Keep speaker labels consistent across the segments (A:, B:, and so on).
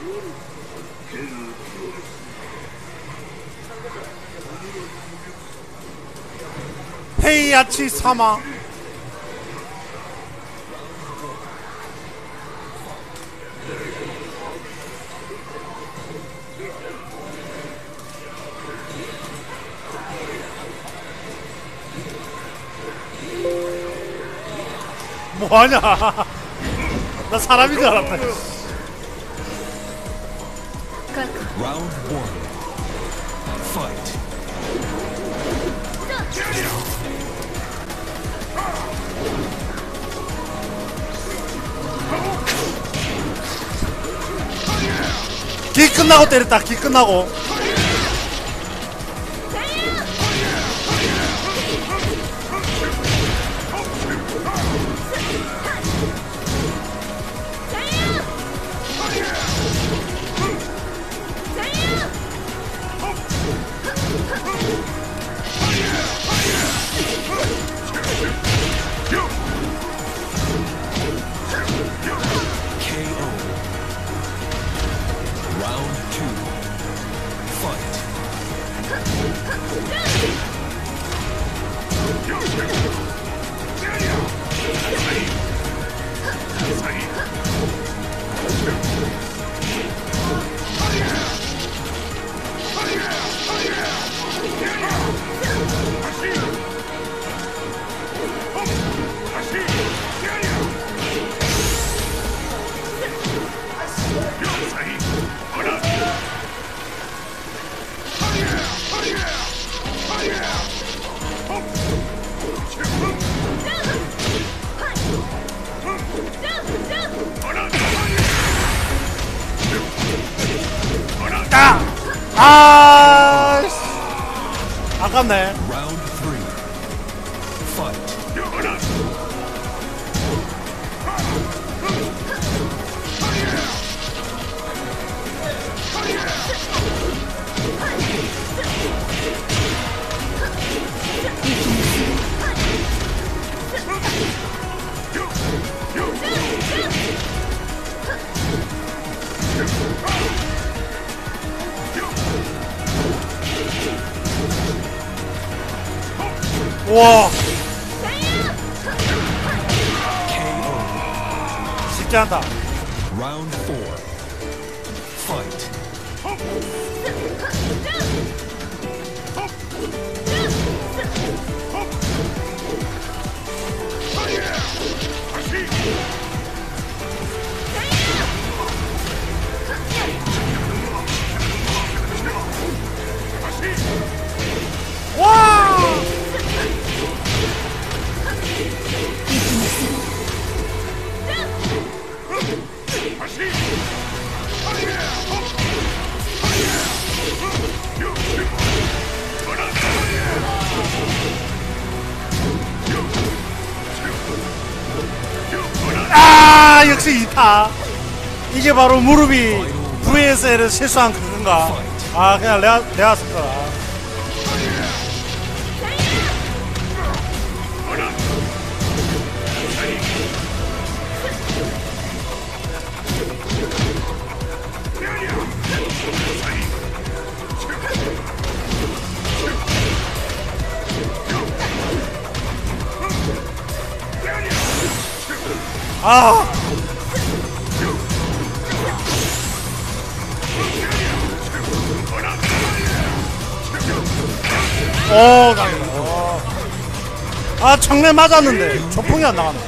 A: 헤이야치 사마. 뭐하냐. 나 사람인 줄 알았다.
B: Round 1. Fight.
A: 기 끝나고 때렸다. 기 끝나고. 아깝네.
B: Round 3. Fight.
A: 우와. 쉽지 않다.
B: Round 4. Fight.
A: 와. 아, 역시 2타. 이게 바로 무릎이 VSL을 실수한 그건가? 아, 그냥 내가 쓸 거라. 아. 오, 강이다. 아, 청내 맞았는데 조풍이 안 나가네.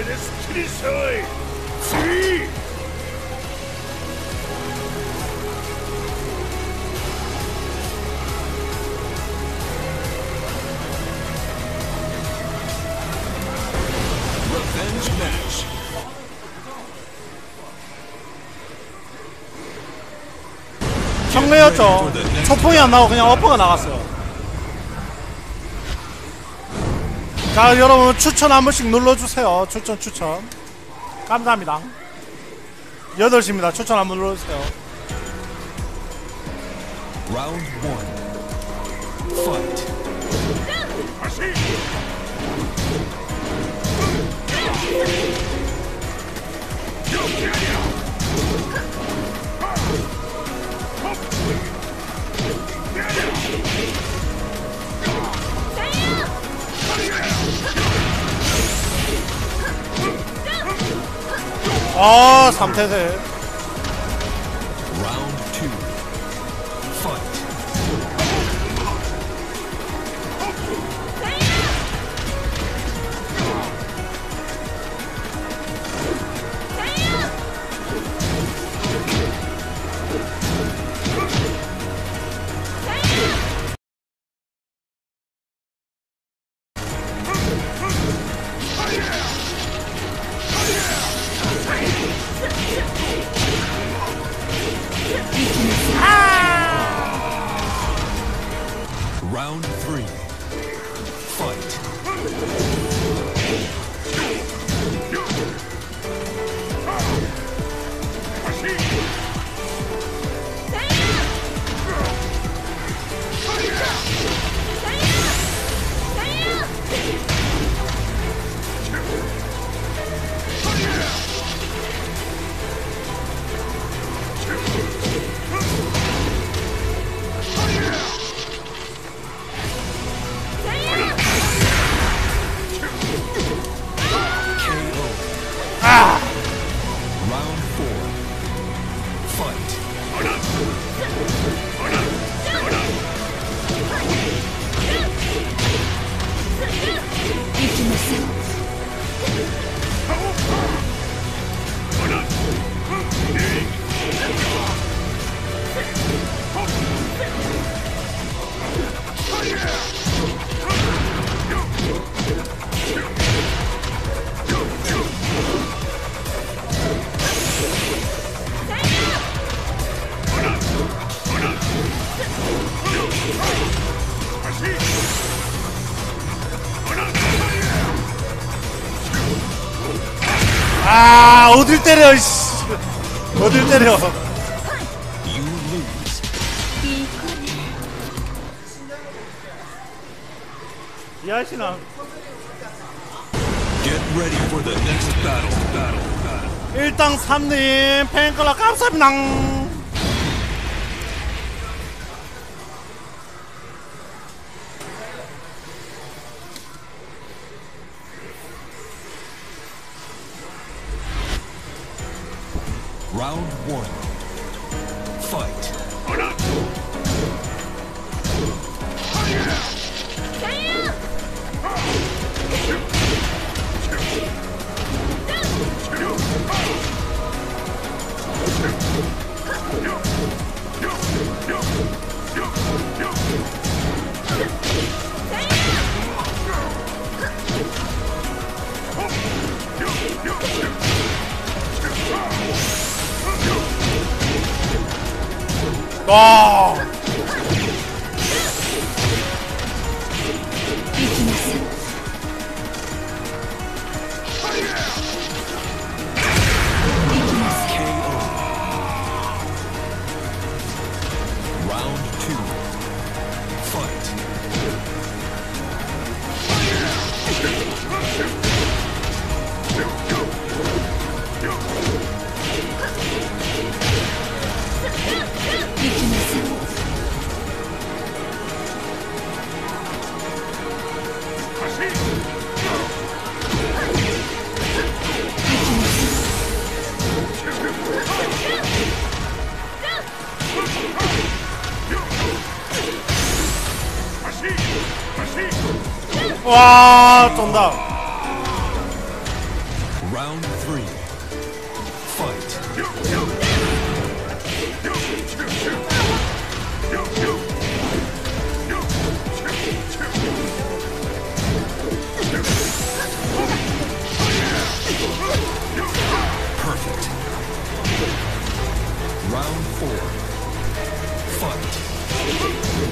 B: Revenge match.
A: 청내였죠. 초풍이 안 나오고 그냥 어퍼가 나갔어요. 자, 여러분 추천 한 번씩 눌러주세요. 추천 감사합니다. 8시입니다. 추천 한 번 눌러주세요.
B: Round 1. Fight.
A: 아, 3태세.
B: Round 2. Fight. Round 3. Fight. Round 4. Fight.
A: 아, 어딜 때려, 씨. 어딜 때려.
B: You lose.
A: 이하시나.
B: Get ready for the next battle.
A: 일당 3님 팬클럽 감사합니다.
B: Round 1. Fight.
A: 와.
B: Round 2. Fight.
A: 와, 쫀다.
B: Round 3. Fight. Perfect. Round 4. Fight.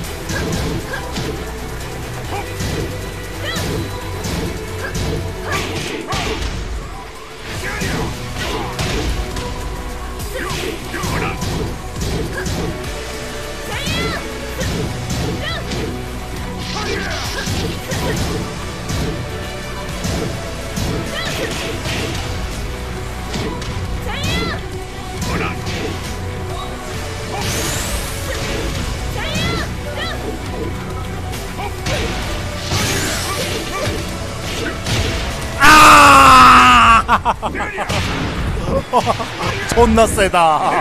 A: 존나 세다.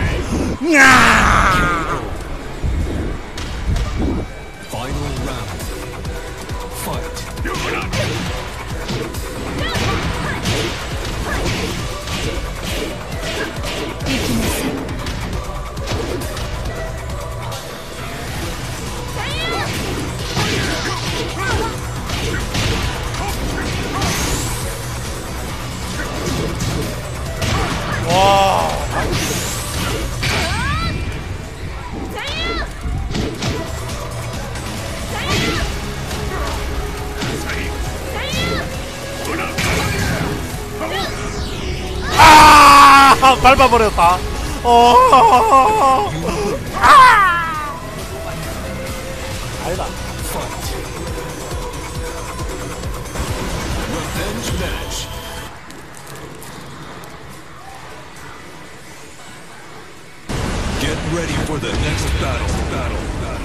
A: 야!
B: Final round. Fight.
A: 와. 아! 밟아버렸다. 아! 아니다.
B: Fight. Revenge match. Get ready for the next battle.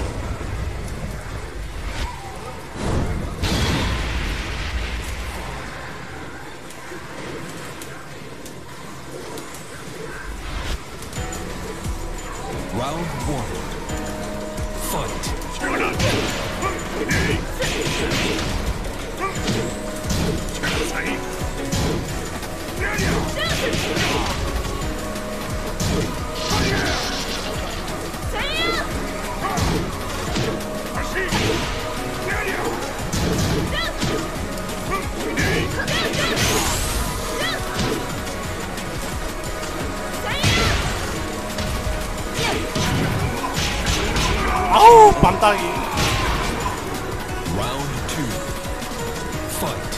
B: Round one. Fight.
A: 아우, 빰딱이.
B: Round two. Fight.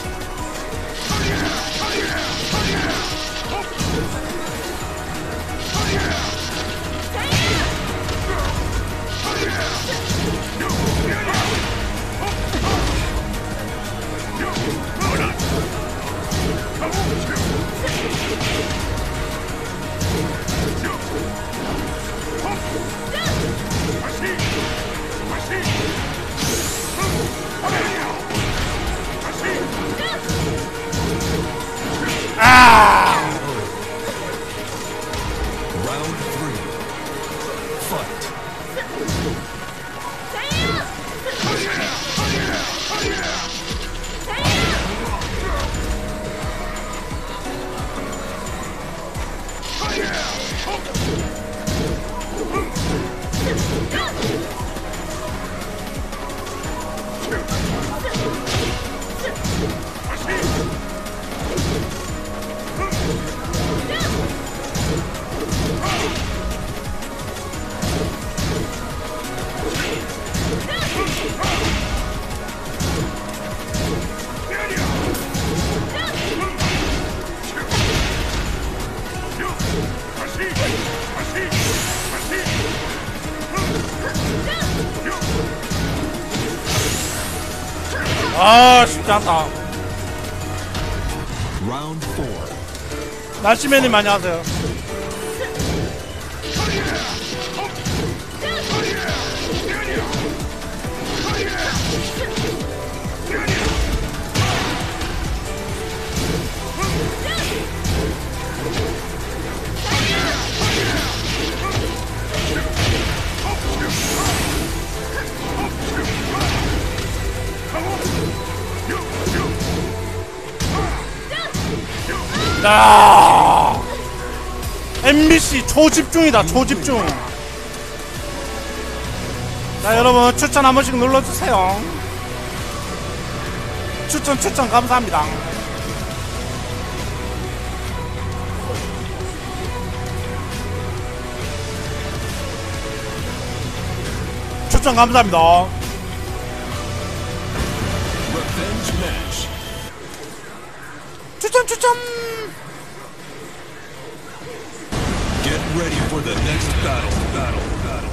A: 아!
B: Round three. Fight.
A: 아, 쉽지 않다.
B: Round four.
A: 날씨맨이 많이 하세요. 야, MBC 초집중이다, 초집중. 자, 여러분 추천 한 번씩 눌러주세요. 추천 감사합니다. 추천 감사합니다.
B: Revenge match.
A: 추천.
B: Get ready for the next battle.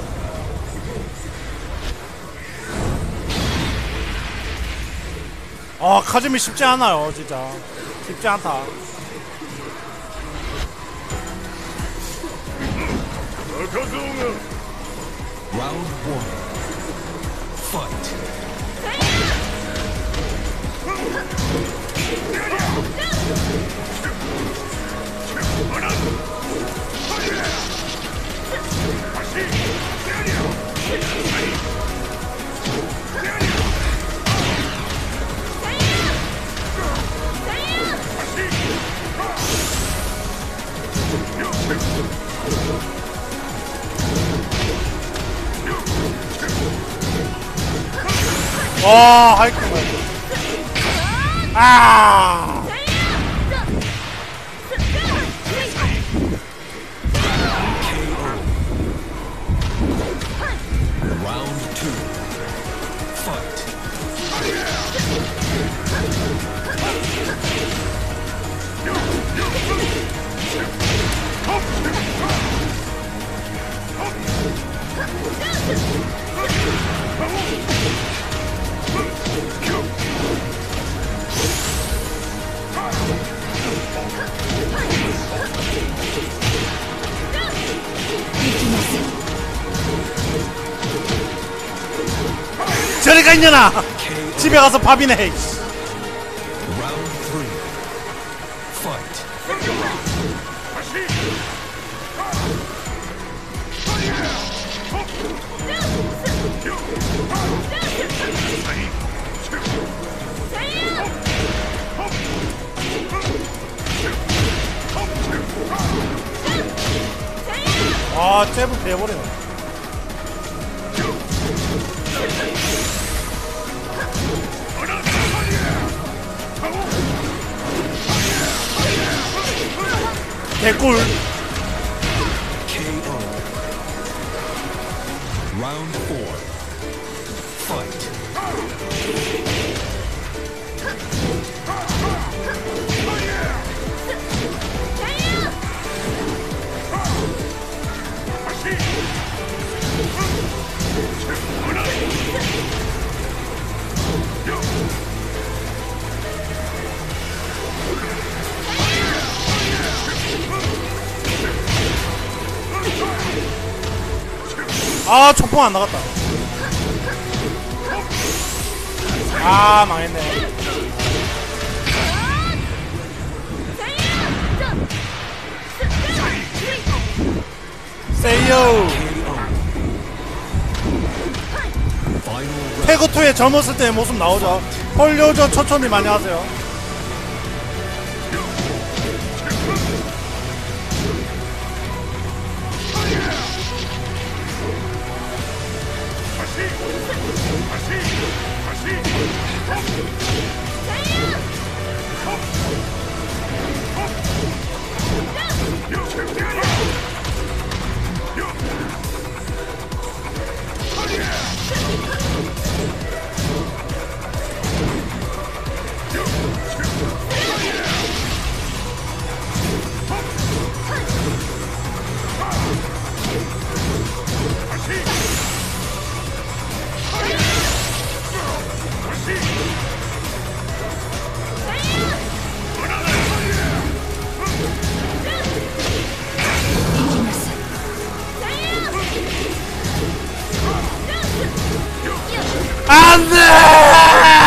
A: 아, 카즈미 쉽지 않아요, 진짜. 쉽지 않다.
B: Round one. Fight.
A: 와, 하이킹. 아!
B: Round 2. Fight.
A: 저리가 있냐나! 집에 가서 밥이나 해.
B: Round 3. Fight.
A: 아, 잽을 대버리네. 개꿀.
B: KO. Round 4. Fight.
A: 아, 초풍 안 나갔다. 아, 망했네. 세이요.
B: Final round.
A: 태그2에 젊었을 때의 모습 나오죠. 폴요저 초촌이 많이 하세요. 안 돼!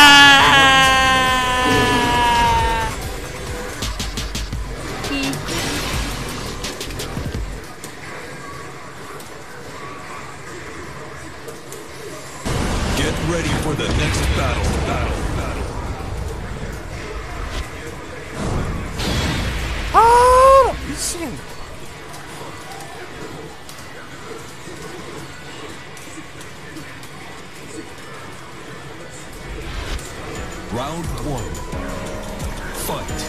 B: Get ready for the next battle.
A: 아, 미친.
B: Round 1. Fight.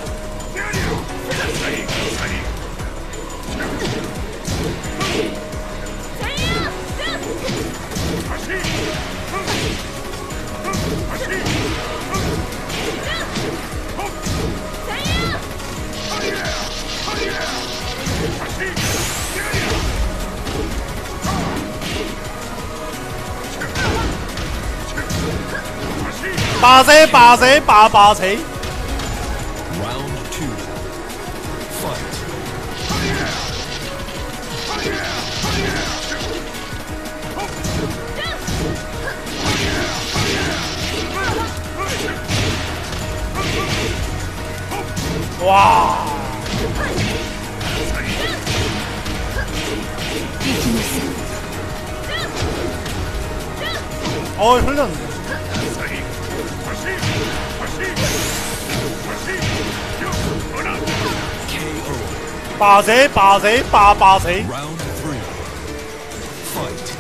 A: 빠세 빠세 빠빠세.
B: Round 2. Fight.
A: 와. 흘렸는데.
B: KO.
A: 빠세 빠세 빠빠세.
B: Round 3. Fight.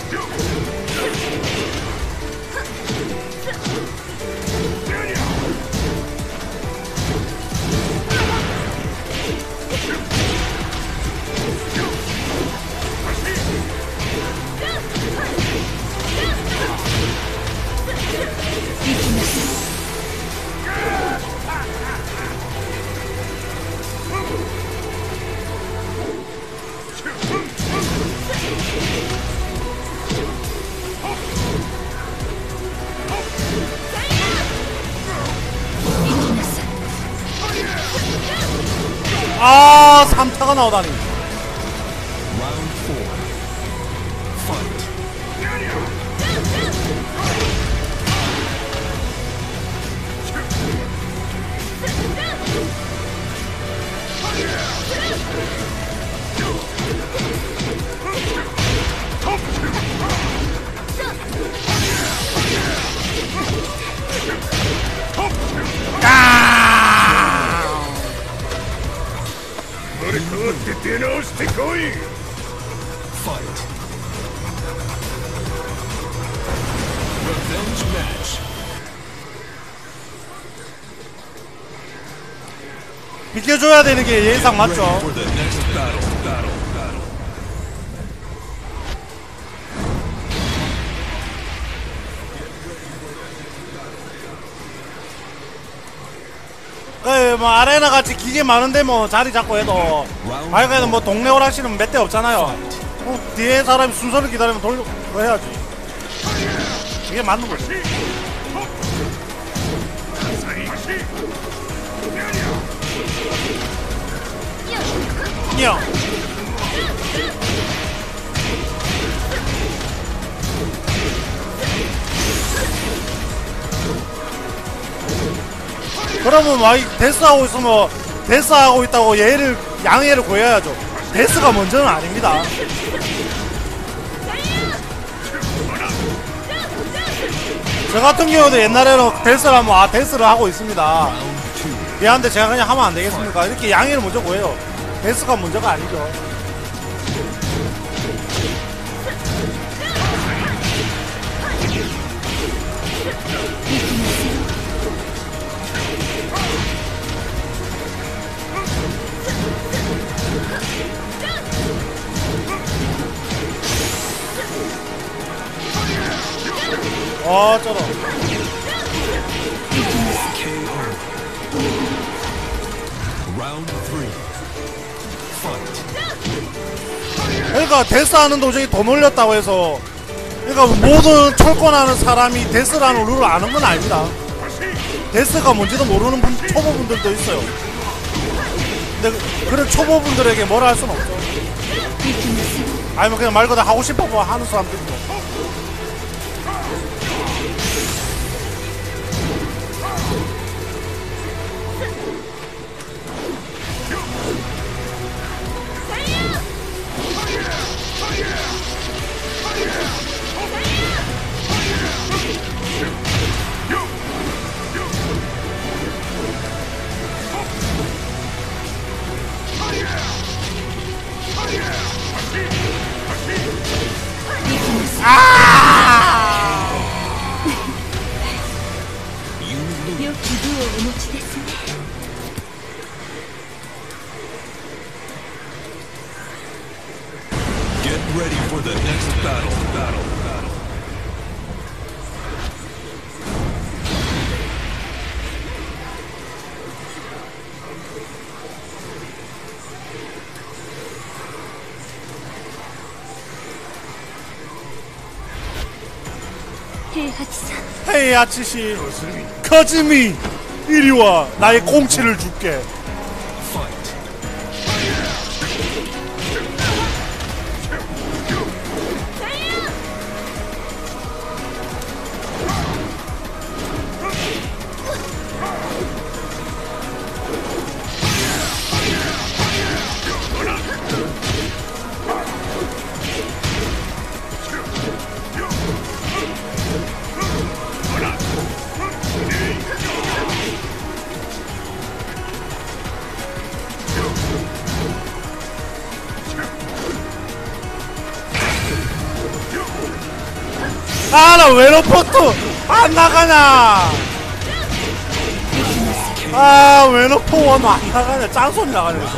A: 아 3타가 나오다니.
B: Round 4. Fight. Fight. Revenge match.
A: 비켜줘야 되는 게 예상
B: Ready
A: 맞죠?
B: for the next battle.
A: 뭐 아레나 같이 기계 많은데 뭐 자리 잡고 해도 말가에는 뭐 동네 오락실은 몇 대 없잖아요. 뒤에 사람이 순서를 기다리면 돌려 해야지. 이게 맞는 거지. 야. 그러면 막 데스하고 있으면 데스하고 있다고 얘를 양해를 구해야죠. 데스가 먼저는 아닙니다. 저 같은 경우도 옛날에는 데스를 하면 아 데스를 하고 있습니다. 미안한데 제가 그냥 하면 안 되겠습니까? 이렇게 양해를 먼저 구해요. 데스가 먼저가 아니죠. 어쩌러
B: KO. Round 3. Fight.
A: 그러니까 데스하는 도중에 돈 올렸다고 해서 그러니까 모든 철권하는 사람이 데스라는 룰을 아는 건 아닙니다. 데스가 뭔지도 모르는 초보분들도 있어요. 근데 그런 초보분들에게 뭐라 할 수는 없죠. 아니면 그냥 말 그대로 하고 싶어 하는 사람들도.
B: Get ready for the next battle.
A: 헤이 아치씨 커즈미 이리와 나의 공치를 줄게.
B: Fight.
A: 아, 나 웨너포트 안 나가냐? 아, 웨너포 원 안 나가냐? 짠소리 나가냐? 이거.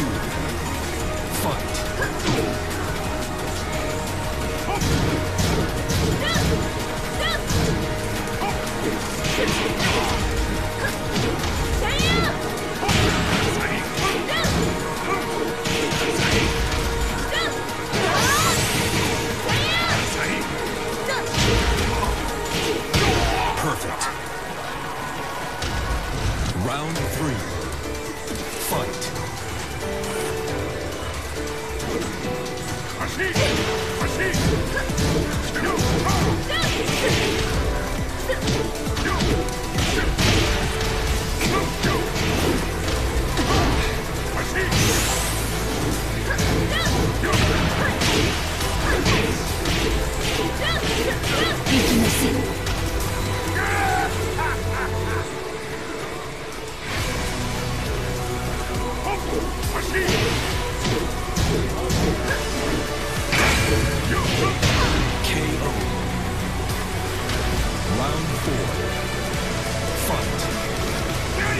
B: Perfect. Round 3. Fight. KO. Round 4. Fight.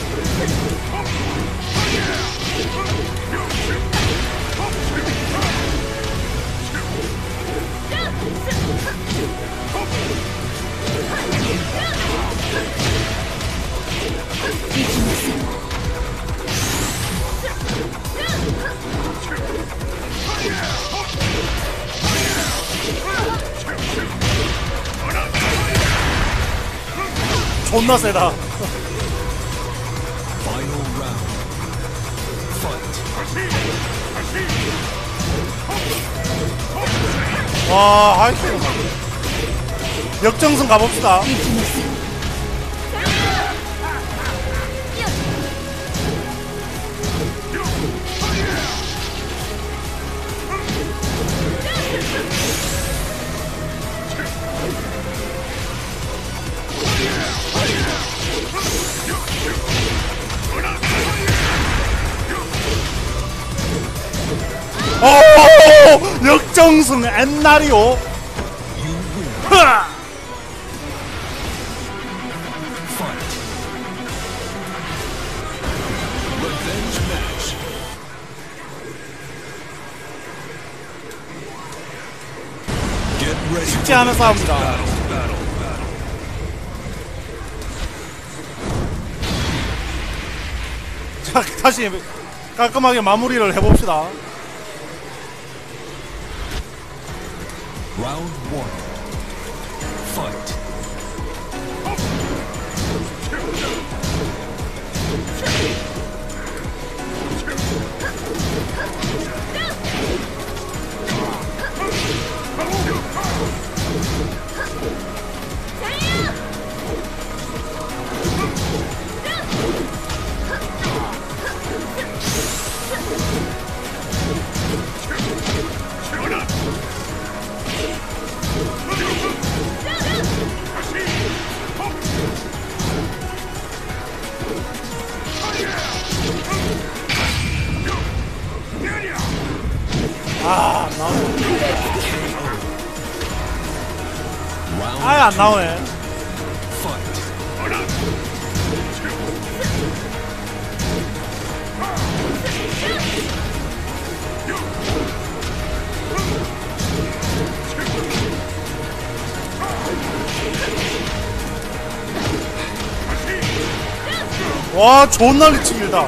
A: 존나 세다.
B: Final round. Fight.
A: 와, 하이트. 역정승 가봅시다. 오! 역정승 엔나리오. 흐아!
B: Fight. Revenge match. Get ready.
A: 쉽지 않은 싸움이다.
B: Battle.
A: 자, 다시 깔끔하게 마무리를 해봅시다.
B: Round 1. Fight.
A: 아, 안 나오네.
B: Round
A: 아예 안 나오네.
B: fight.
A: 와, 존나 리치길다.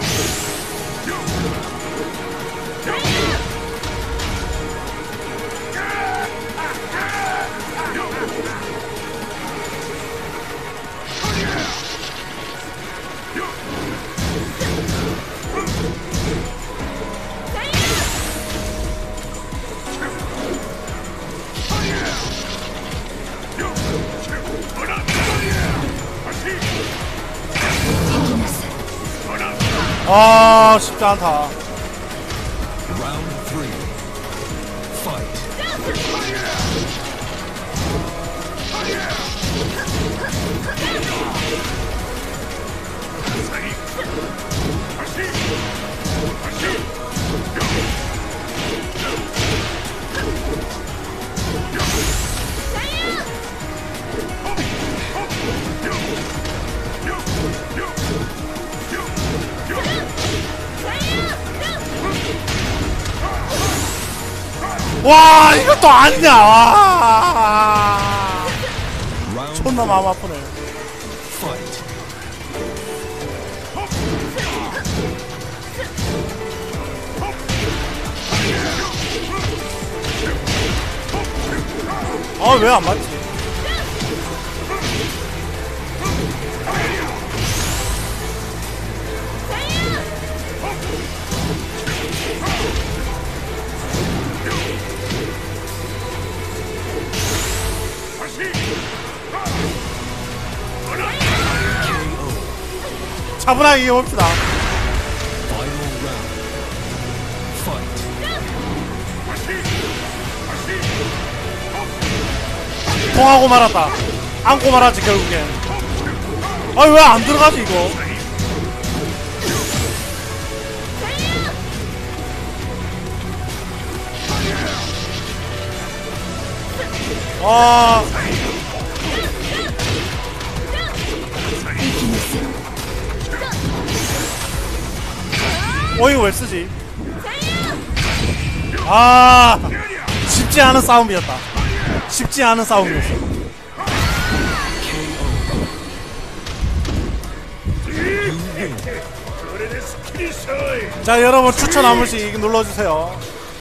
A: 아, 쉽지 않다.
B: Round 3. Fight.
A: 와 이것도 아니냐. 와
B: Round
A: 존나 마음 아프네.
B: fight.
A: 아 왜 안 맞지? 차분하게 이겨봅시다.
B: Final round. Fight.
A: 통하고 말았다. 안고 말았지 결국엔. 아 왜 안 들어가지 이거? 아 이거 왜 쓰지? 아 쉽지 않은 싸움이었다. 쉽지 않은 싸움이었어. 자 여러분 추천 한 번씩 눌러주세요.